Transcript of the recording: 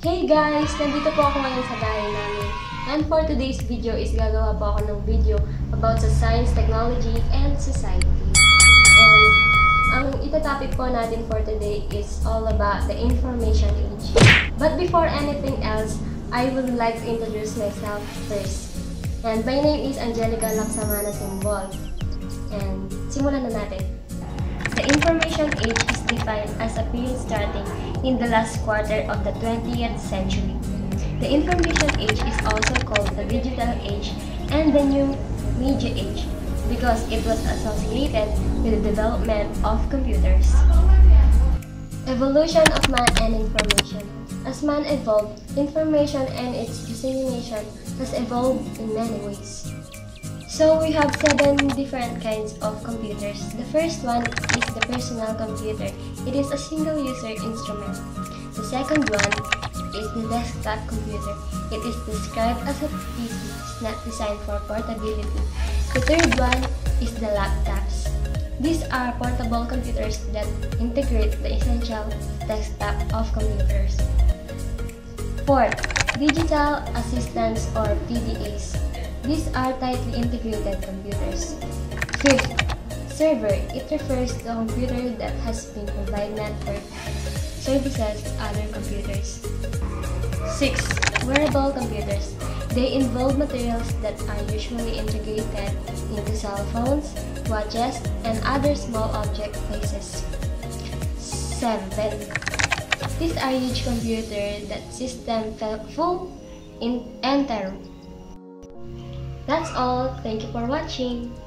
Hey guys! Nandito po ako ngayon sa bahay namin. And for today's video is gagawa po ako ng video about sa science, technology, and society. And ang itatopic po natin for today is all about the information age. But before anything else, I would like to introduce myself first. And my name is Angelica Laksamana Simbol. And simulan na natin. The information age is defined as a period starting in the last quarter of the 20th century. The information age is also called the digital age and the new media age because it was associated with the development of computers. Evolution of man and information. As man evolved, information and its dissemination has evolved in many ways. So we have 7 different kinds of computers. The first one is the personal computer. It is a single-user instrument. The second one is the desktop computer. It is described as a PC. It's not designed for portability. The third one is the laptops. These are portable computers that integrate the essential desktop of computers. Fourth, digital assistants or PDAs. These are tightly integrated computers. Fifth, server. It refers to a computer that has been provided network services to other computers. Sixth, wearable computers. They involve materials that are usually integrated into cell phones, watches, and other small object cases. Seventh, these are huge computers that system full and term. That's all. Thank you for watching.